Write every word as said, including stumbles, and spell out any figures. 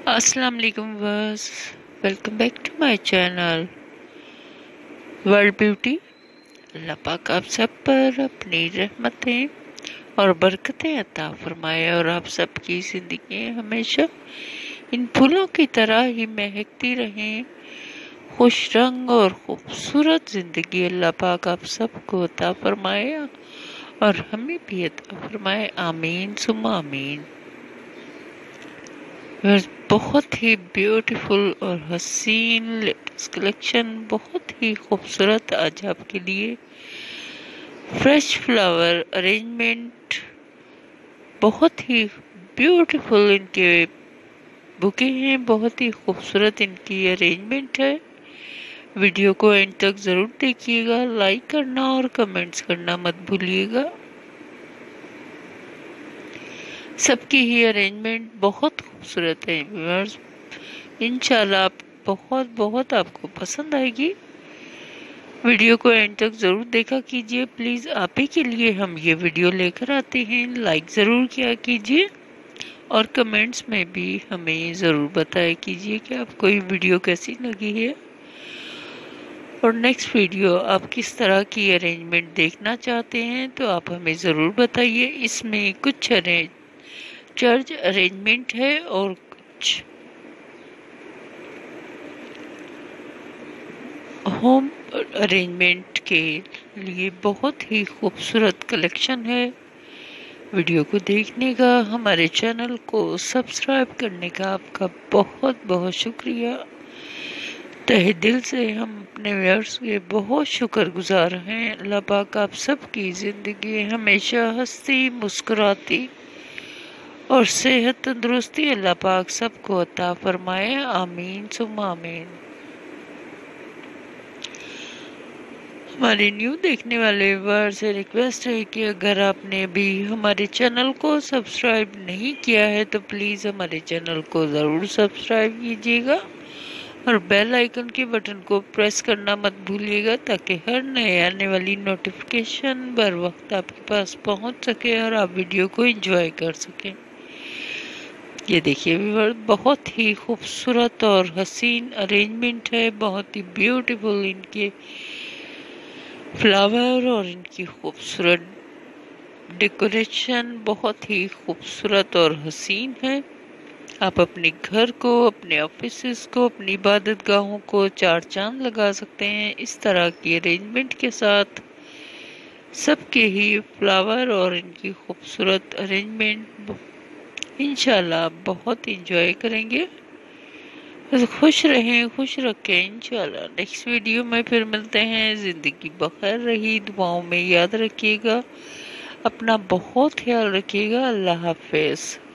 السلام علیکم ورس، welcome back to my channel world beauty. اللہ پاک آپ سب پر اپنی رحمتیں اور برکتیں عطا فرمائے اور آپ سب کی زندگی ہمیشہ ان پھولوں کی طرح ہی مہکتی رہیں۔ خوش رنگ اور خوبصورت زندگی اللہ پاک آپ سب کو عطا فرمائے اور ہمیں بھی عطا فرمائے، آمین ثم آمین۔ بہت ہی بیوٹیفل اور حسین لیٹسٹ کلیکشن، بہت ہی خوبصورت آج آپ کے لیے فریش فلاور ارینجمنٹ، بہت ہی بیوٹیفل ان کے بکے ہیں، بہت ہی خوبصورت ان کی ارینجمنٹ ہے۔ ویڈیو کو اینڈ تک ضرور دیکھیے گا، لائک کرنا اور کمنٹس کرنا مت بھولیے گا۔ سب کی ہی ارینجمنٹ بہت خوبصورت ہے ویورز، انشاءاللہ آپ بہت بہت آپ کو پسند آئے گی۔ ویڈیو کو اینڈ تک ضرور دیکھا کیجئے، پلیز آپ ہی کے لیے ہم یہ ویڈیو لے کر آتے ہیں۔ لائک ضرور کیا کیجئے اور کمنٹس میں بھی ہمیں ضرور بتایا کیجئے کہ آپ کو یہ ویڈیو کیسی لگی ہے اور نیکسٹ ویڈیو آپ کس طرح کی ارینجمنٹ دیکھنا چاہتے ہیں تو آپ ہمیں ضرور بتائیے۔ اس میں کچھ ارینج چرچ ارینجمنٹ ہے اور کچھ ہوم ارینجمنٹ کے لیے بہت ہی خوبصورت کلیکشن ہے۔ ویڈیو کو دیکھنے کا، ہمارے چینل کو سبسکرائب کرنے کا آپ کا بہت بہت شکریہ۔ تہہ دل سے ہم اپنے ویورز کے بہت شکر گزار ہیں۔ اللہ پاک آپ سب کی زندگی ہمیشہ ہنستی مسکراتی اور صحت تندرستی اللہ پاک سب کو عطا فرمائے، آمین ثم آمین۔ ہمارے نیو دیکھنے والے ویور سے ریکویسٹ ہے کہ اگر آپ نے ابھی ہمارے چینل کو سبسکرائب نہیں کیا ہے تو پلیز ہمارے چینل کو ضرور سبسکرائب کیجیے گا اور بیل آئیکن کے بٹن کو پریس کرنا مت بھولیے گا تاکہ ہر نئے آنے والی نوٹیفیکیشن بر وقت آپ کے پاس پہنچ سکے اور آپ ویڈیو کو انجوائے کر سکیں۔ یہ دیکھیے ویور، بہت ہی خوبصورت اور حسین ارینجمنٹ ہے، بہت ہی بیوٹیفل ان کے فلاور اور ان کی خوبصورت ڈیکوریشن بہت ہی خوبصورت اور حسین ہے۔ آپ اپنے گھر کو، اپنے آفیسز کو، اپنی عبادت گاہوں کو چار چاند لگا سکتے ہیں اس طرح کی ارینجمنٹ کے ساتھ۔ سب کے ہی فلاور اور ان کی خوبصورت ارینجمنٹ انشاءاللہ آپ بہت انجوائے کریں گے۔ خوش رہیں، خوش رکھیں انشاءاللہ۔ نیکسٹ ویڈیو میں پھر ملتے ہیں۔ زندگی بخیر رہی، دعاؤں میں یاد رکھیے گا، اپنا بہت خیال رکھیے گا۔ اللہ حافظ۔